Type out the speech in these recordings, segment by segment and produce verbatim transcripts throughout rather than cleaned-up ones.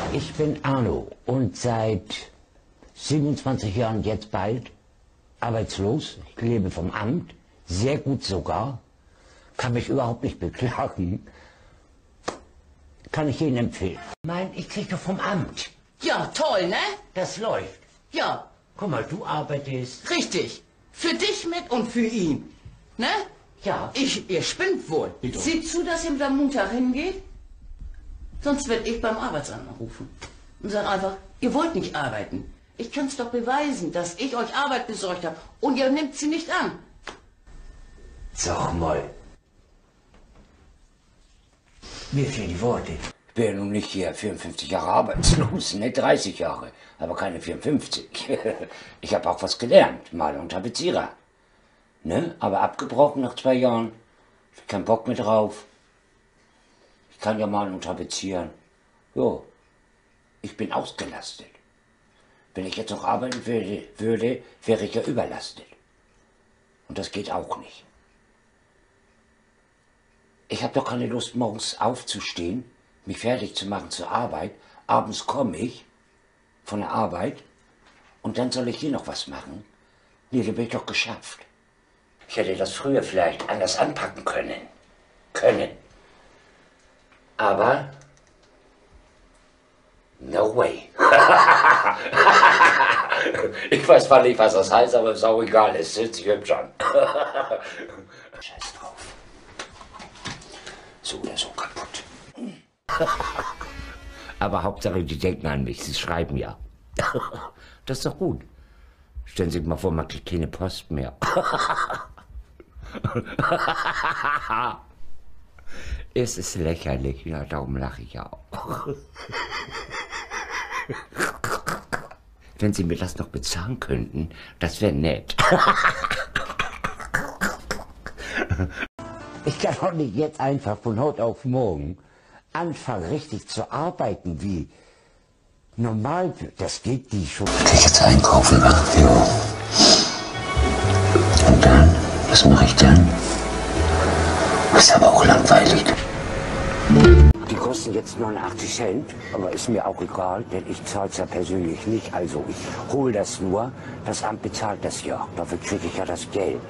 Ich bin Arno und seit siebenundzwanzig Jahren jetzt bald arbeitslos. Ich lebe vom Amt, sehr gut sogar, kann mich überhaupt nicht beklagen. Kann ich Ihnen empfehlen. Nein, ich kriege vom Amt. Ja, toll, ne? Das läuft. Ja. Guck mal, du arbeitest. Richtig. Für dich mit und für ihn. Ne? Ja. Ich, ihr spinnt wohl. Bitte. Seht zu, dass ihr am Montag hingeht. Sonst werde ich beim Arbeitsamt anrufen. Und sag einfach, ihr wollt nicht arbeiten. Ich kann es doch beweisen, dass ich euch Arbeit besorgt habe. Und ihr nehmt sie nicht an. Sag mal. Mir fehlen die Worte. Ich bin ja nun nicht hier vierundfünfzig Jahre arbeitslos, ne, dreißig Jahre, aber keine vierundfünfzig. Ich habe auch was gelernt, Maler und Tapezierer. Ne, aber abgebrochen nach zwei Jahren. Ich hab keinen Bock mehr drauf. Ich kann ja malen und tapezieren. Jo, ich bin ausgelastet. Wenn ich jetzt noch arbeiten würde, würde, wäre ich ja überlastet. Und das geht auch nicht. Ich habe doch keine Lust, morgens aufzustehen, mich fertig zu machen zur Arbeit. Abends komme ich von der Arbeit und dann soll ich hier noch was machen. Nee, da bin ich doch geschafft. Ich hätte das früher vielleicht anders anpacken können. Können. Aber no way. Ich weiß zwar nicht, was das heißt, aber ist auch egal. Es hört sich hübsch an. Scheiß drauf. So oder so kaputt. Aber Hauptsache, die denken an mich. Sie schreiben ja. Das ist doch gut. Stellen Sie sich mal vor, man kriegt keine Post mehr. Es ist lächerlich. Ja, darum lache ich ja auch. Wenn Sie mir das noch bezahlen könnten, das wäre nett. Ich kann doch nicht jetzt einfach von heute auf morgen anfangen, richtig zu arbeiten, wie normal. Das geht nicht schon. Ich jetzt einkaufen, ach jo. Und dann, was mache ich dann? Das ist aber auch langweilig. Die kosten jetzt neunundachtzig Cent, aber ist mir auch egal, denn ich zahle es ja persönlich nicht. Also ich hole das nur, das Amt bezahlt das ja. Dafür kriege ich ja das Geld.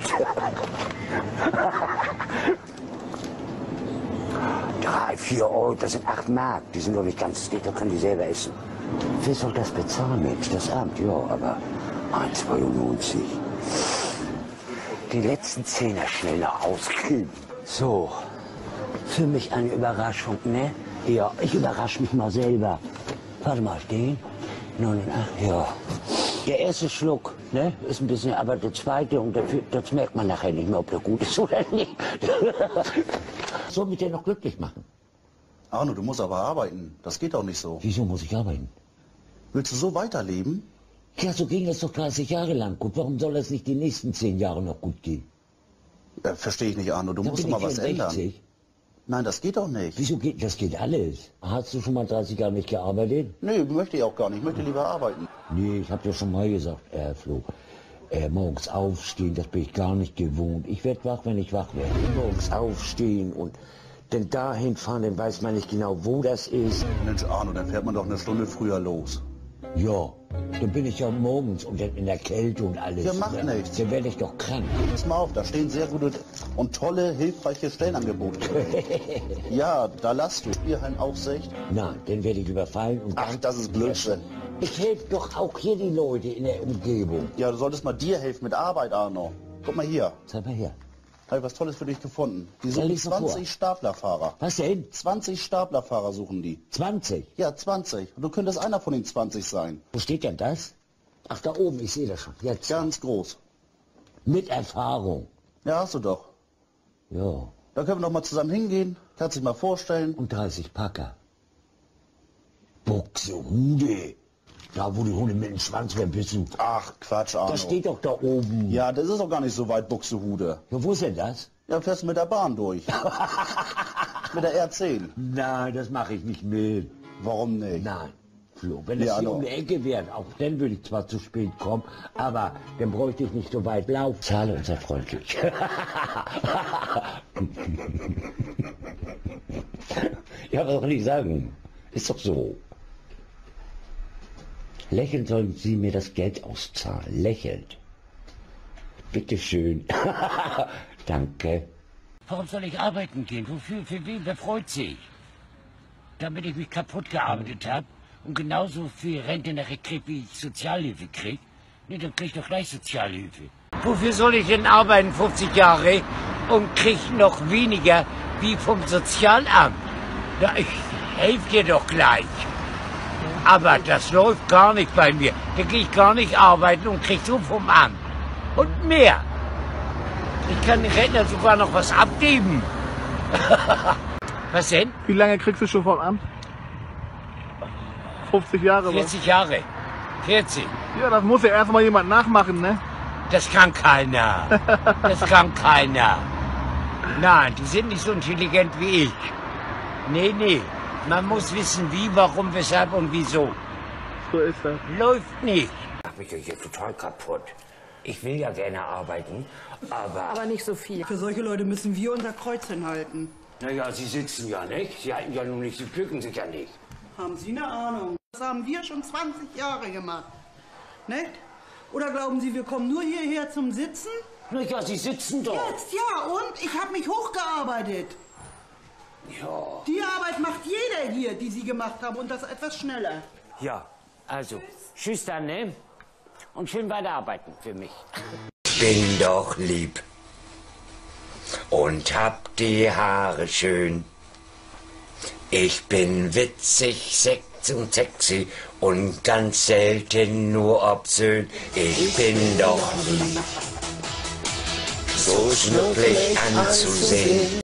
Drei, vier Euro, das sind acht Mark. Die sind doch nicht ganz dick, da können die selber essen. Wer soll das bezahlen, Mensch? Das Amt, ja, aber eins Euro neunzig. Die letzten Zehner schnell noch auskriegen. So, für mich eine Überraschung, ne? Ja, ich überrasche mich mal selber. Warte mal, den? neunundachtzig, ja. Der erste Schluck, ne, ist ein bisschen, aber der zweite, und dafür, das merkt man nachher nicht mehr, ob der gut ist oder nicht. Soll mich der noch glücklich machen? Arno, du musst aber arbeiten. Das geht doch nicht so. Wieso muss ich arbeiten? Willst du so weiterleben? Ja, so ging es doch dreißig Jahre lang gut. Warum soll es nicht die nächsten zehn Jahre noch gut gehen? Ja, verstehe ich nicht, Arno. Du Dann musst bin doch ich mal was ändern. vierundsechzig. Nein, das geht doch nicht. Wieso geht das? Geht alles. Hast du schon mal dreißig Jahre nicht gearbeitet? Nee, möchte ich auch gar nicht. Ich möchte lieber arbeiten. Nee, ich habe dir schon mal gesagt, äh, Flo. Äh, morgens aufstehen, das bin ich gar nicht gewohnt. Ich werde wach, wenn ich wach werde. Morgens aufstehen und dann dahin fahren, dann weiß man nicht genau, wo das ist. Mensch, Arno, dann fährt man doch eine Stunde früher los. Ja, dann bin ich ja morgens und dann in der Kälte und alles. Ja, macht dann, nichts. Dann werde ich doch krank. Pass mal auf, da stehen sehr gute und tolle, hilfreiche Stellenangebote. Ja, da lasst du. Spielhallenaufsicht. Nein, dann werde ich überfallen und Ach, dann... das ist Blödsinn. Ich helfe doch auch hier die Leute in der Umgebung. Ja, du solltest mal dir helfen mit Arbeit, Arno. Guck mal hier. Zeig mal her. Habe ich was Tolles für dich gefunden. Die Ja, suchen lies mal vor. zwanzig Staplerfahrer. Was denn? zwanzig Staplerfahrer suchen die. zwanzig? Ja, zwanzig. Und du könntest einer von den zwanzig sein. Wo steht denn das? Ach, da oben, ich sehe das schon. Jetzt. Ganz groß. Mit Erfahrung. Ja, hast du doch. Ja. Da können wir doch mal zusammen hingehen. Kannst dich mal vorstellen. Und dreißig Packer. Buxtehude. Da, wo die Hunde mit dem Schwanz werden, bist du. Ach, Quatsch, Arno. Das steht doch da oben. Ja, das ist doch gar nicht so weit, Buxtehude. Ja, wo ist denn das? Ja, fährst du mit der Bahn durch. Mit der R zehn. Nein, das mache ich nicht mit. Warum nicht? Nein. Flo, wenn es Ja, hier Arno. um die Ecke wäre, auch dann würde ich zwar zu spät kommen, aber dann bräuchte ich nicht so weit laufen. Zahle und sei freundlich. Ja, was soll ich sagen? Ist doch so. Lächelnd sollen Sie mir das Geld auszahlen. Lächelnd. Bitteschön. Danke. Warum soll ich arbeiten gehen? Wofür? Für wen? Wer freut sich? Damit ich mich kaputt gearbeitet habe und genauso viel Rente nachher kriege, wie ich Sozialhilfe kriege. Nee, dann krieg ich doch gleich Sozialhilfe. Wofür soll ich denn arbeiten, fünfzig Jahre, und krieg noch weniger wie vom Sozialamt? Na, ich helfe dir doch gleich. Aber das läuft gar nicht bei mir. Da gehe ich gar nicht arbeiten und krieg so vom Amt. Und mehr. Ich kann den Rentner sogar noch was abgeben. Was denn? Wie lange kriegst du schon vom Amt? fünfzig Jahre? vierzig Jahre. vierzig. Ja, das muss ja erstmal jemand nachmachen, ne? Das kann keiner. Das kann keiner. Nein, die sind nicht so intelligent wie ich. Nee, nee. Man muss wissen, wie, warum, weshalb und wieso. So ist das. Läuft nicht. Ich mach mich doch hier total kaputt. Ich will ja gerne arbeiten, aber... Aber nicht so viel. Für solche Leute müssen wir unser Kreuz hinhalten. Naja, Sie sitzen ja nicht. Sie halten ja nun nicht, Sie pflücken sich ja nicht. Haben Sie eine Ahnung? Das haben wir schon zwanzig Jahre gemacht. Nicht? Oder glauben Sie, wir kommen nur hierher zum Sitzen? Naja, Sie sitzen doch. Jetzt, ja, und? Ich habe mich hochgearbeitet. Ja. Die Arbeit macht jeder hier, die Sie gemacht haben, und das etwas schneller. Ja, also, tschüss dann, ne? Und schön weiterarbeiten für mich. Bin doch lieb und hab die Haare schön. Ich bin witzig, sex und sexy und ganz selten nur obszön. Ich bin doch lieb, so schnucklig anzusehen.